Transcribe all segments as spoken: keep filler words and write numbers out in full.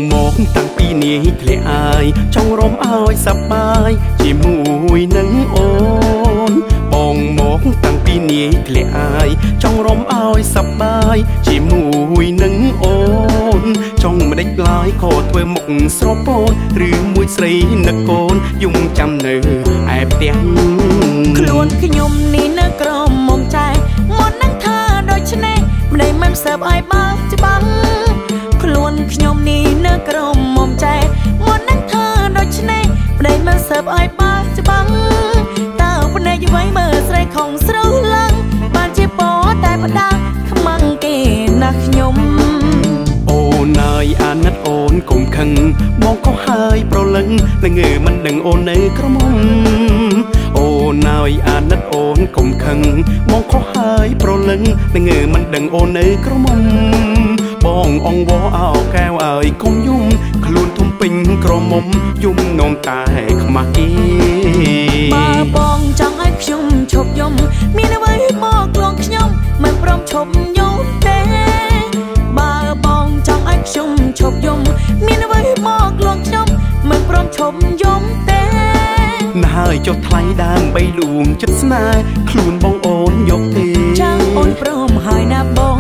មកតាំងពីនេះធ្លាក់អាយចង់រំឲ្យសប្បាយជាមួយនឹងអូនបងមកតាំងពីនេះធ្លាក់អាយចង់រំឲ្យសប្បាយជាមួយនឹងអូនចង់មិនដេចឡើយក៏ធ្វើមុខស្រពោនឬមួយស្រីនឹកកូនយំចាំនៅឯផ្ទះខ្លួនខ្ញុំនេះនៅក្រមមុំចែមុននឹងថាដូច្នេះម្ដីមិនសើបឲ្យបើច្បាំងខ្លួនខ្ញុំនេះនៅក្រមមុំចែមុននឹងថាដូច្នេះម្ដីមិនសើបឲ្យបើច្បាំងតើភ្នែកអ្វីមើលស្រីខំស្រូវឡើងបានជាពណ៌តែបដាខ្មាំងគេណាស់ខ្ញុំអូនអើយអាណិតអូនកុំខឹងបងក៏ហើយប្រលឹងល្ងើមិនដឹងអូននៅក្រមុំអូនអើយអាណិតអូនកុំខឹងបងក៏ហើយប្រលឹងល្ងើមិនដឹងអូននៅក្រមុំបងអងវ៉អោកែវអើយកុំយំខ្លួនធំពេញក្រមុំយំនំតែខ្មាស់គេបើបងចង់ឲ្យខ្ញុំឈប់យំមានអ្វីមកលងខ្ញុំមិនព្រមឈប់យំទេបើបងចង់ឲ្យខ្ញុំឈប់យំមានអ្វីមកលងខ្ញុំមិនព្រមឈប់យំទេណាហើយចុះថ្លៃដើមបីលួងចិត្តស្នេហ៍ខ្លួនបងអូនយកទេចាំអូនព្រមហើយណាបង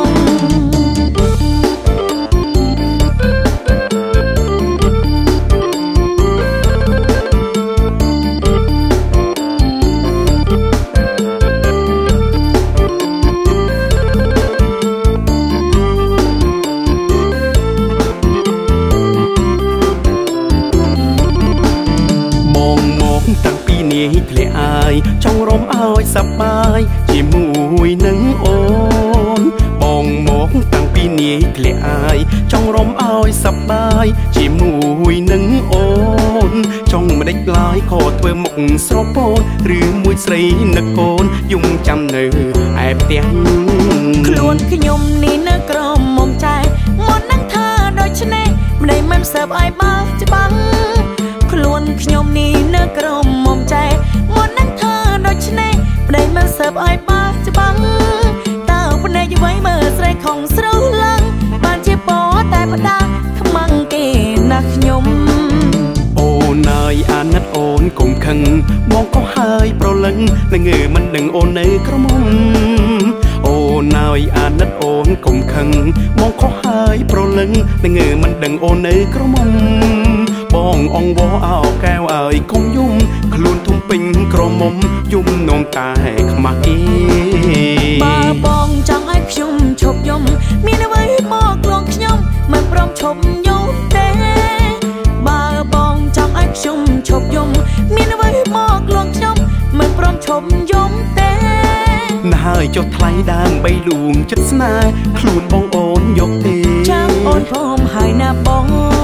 តាំងពីនេះធ្លាក់អាយចង់រំឲ្យសប្បាយជាមួយនឹងអូនបងមកតាំងពីនេះធ្លាក់អាយចង់រំឲ្យសប្បាយជាមួយនឹងអូនចង់មិនដេចឡើយក៏ធ្វើមុខស្រពោនឬមួយស្រីនឹកកូនយំចាំនៅឯផ្ទះខ្លួនខ្ញុំនេះនៅក្រមមុំចែមុននឹងថាដូច្នេះម្ដីមិនសើបឲ្យបើច្បាំងខ្លួនខ្ញុំនេះនៅក្រមមុំចែមុននឹងថាដូច្នេះម្ដីមិនសើបឲ្យបើច្បាំងតើភ្នែកអ្វីមើលស្រីខំស្រូវឡើងបានជាពណ៌តែបដាខ្មាំងគេណាស់ខ្ញុំអូនអើយអាណិតអូនកុំខឹងបងក៏ហើយប្រលឹងល្ងើមិនដឹងអូននៅក្រមុំអូនអើយអាណិតអូនកុំខឹងបងក៏ហើយប្រលឹងល្ងើមិនដឹងអូននៅក្រមុំបងអងវ៉អោកែវអើយកុំយំខ្លួនធំពេញក្រមុំយំនំតែខ្មាស់គេបើបងចង់ឲ្យខ្ញុំឈប់យំមានអ្វីមកលងខ្ញុំមិនព្រមឈប់យំទេបើបងចង់ឲ្យខ្ញុំឈប់យំមានអ្វីមកលងខ្ញុំមិនព្រមឈប់យំទេណាហើយចុះថ្លៃដើមបីលួងចិត្តស្នេហ៍ខ្លួនបងអូនយកទេចាំអូនព្រមហើយណាបង